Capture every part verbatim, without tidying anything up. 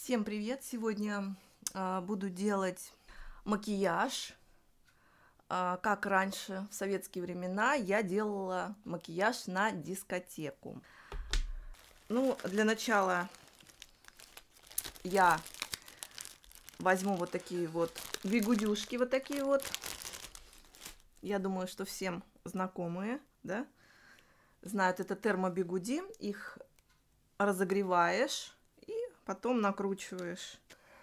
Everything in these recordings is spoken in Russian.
Всем привет! Сегодня а, буду делать макияж. А, как раньше, в советские времена, я делала макияж на дискотеку. Ну, для начала я возьму вот такие вот бигудюшки, вот такие вот. Я думаю, что всем знакомые, да? Знают, это термобигуди. Их разогреваешь и потом накручиваешь.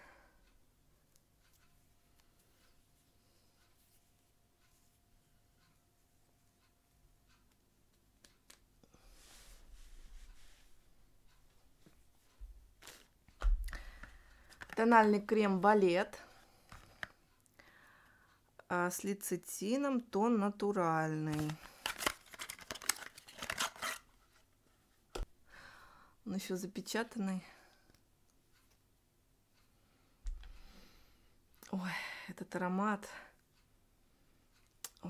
Тональный крем Балет а, с лецитином, тон натуральный. Он еще запечатанный. Ой, этот аромат. Ой.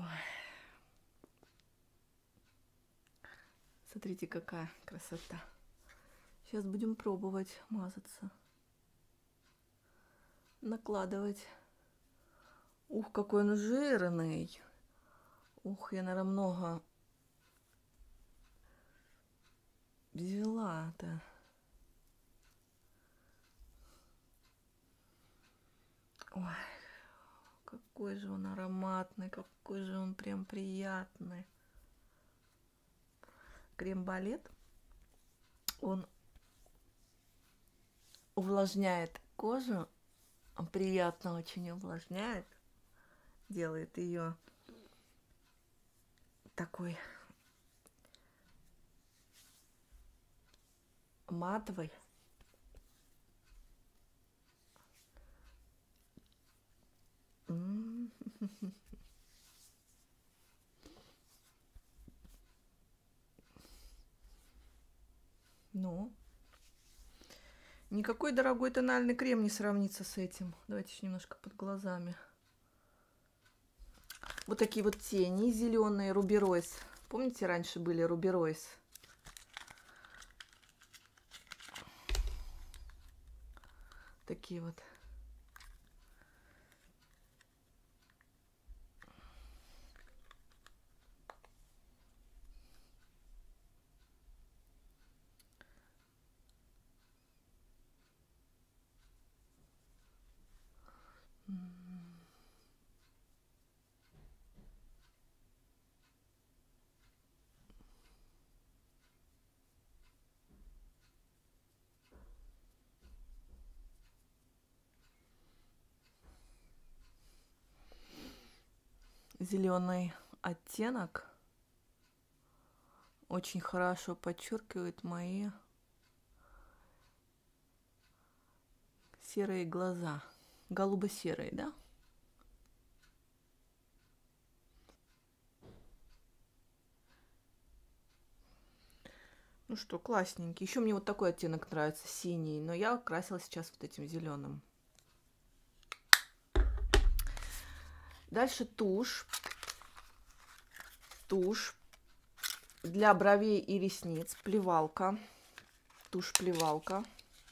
Смотрите, какая красота. Сейчас будем пробовать мазаться. Накладывать. Ух, какой он жирный. Ух, я, наверное, много взяла-то. Ой, какой же он ароматный, какой же он прям приятный. Крем Балет, он увлажняет кожу, он приятно очень увлажняет, делает ее такой матовой. Ну, никакой дорогой тональный крем не сравнится с этим. Давайте еще немножко под глазами. Вот такие вот тени зеленые, Руберойс. Помните, раньше были Руберойс? Такие вот. Зеленый оттенок очень хорошо подчеркивает мои серые глаза. Голубо-серые, да? Ну что, классненький. Еще мне вот такой оттенок нравится, синий, но я красила сейчас вот этим зеленым. Дальше тушь. Тушь для бровей и ресниц. Плевалка. Тушь-плевалка.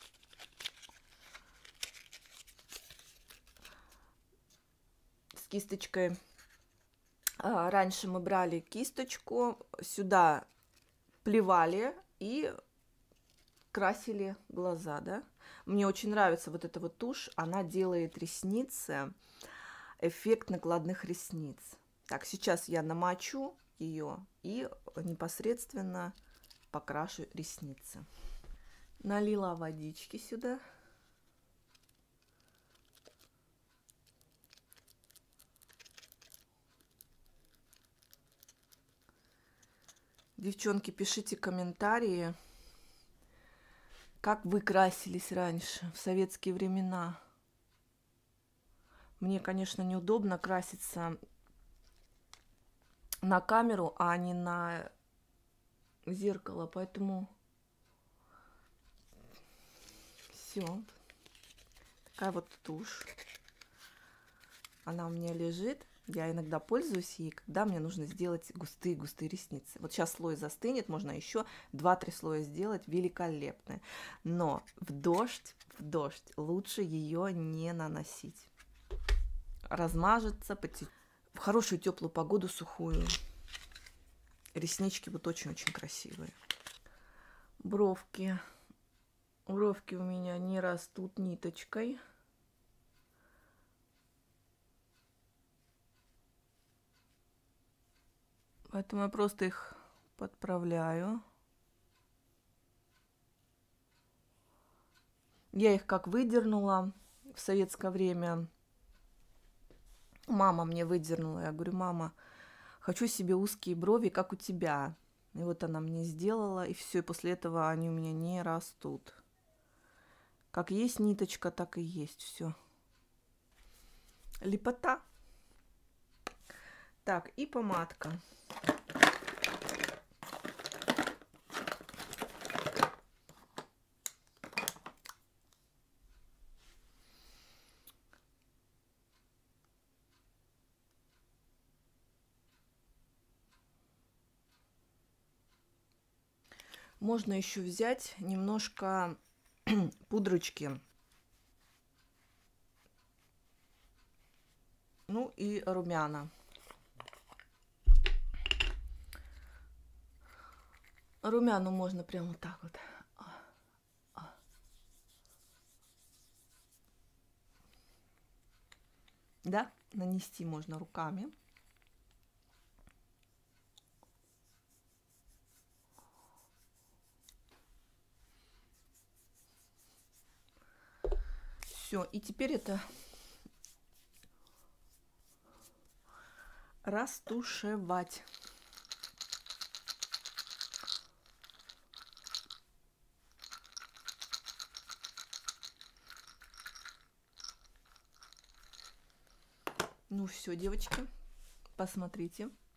С кисточкой. А, раньше мы брали кисточку, сюда плевали и красили глаза, да? Мне очень нравится вот эта вот тушь. Она делает ресницы, эффект накладных ресниц. Так, сейчас я намочу ее и непосредственно покрашу ресницы. Налила водички сюда. Девчонки, пишите комментарии, как вы красились раньше, в советские времена. Мне, конечно, неудобно краситься на камеру, а не на зеркало, поэтому все. Такая вот тушь. Она у меня лежит. Я иногда пользуюсь ей, когда мне нужно сделать густые-густые ресницы. Вот сейчас слой застынет, можно еще два-три слоя сделать, великолепные. Но в дождь, в дождь лучше ее не наносить. Размажется, потечет. В хорошую теплую погоду, сухую. Реснички вот очень-очень красивые. Бровки. Бровки у меня не растут ниточкой. Поэтому я просто их подправляю. Я их как выдернула в советское время. Мама мне выдернула. Я говорю: мама, хочу себе узкие брови, как у тебя. И вот она мне сделала, и все. И после этого они у меня не растут. Как есть ниточка, так и есть все. Лепота. Так, и помадка. Можно еще взять немножко пудрочки. Ну и румяна. Румяну можно прямо вот так вот. Да, нанести можно руками. Все, и теперь это растушевать. Ну все, девочки, посмотрите.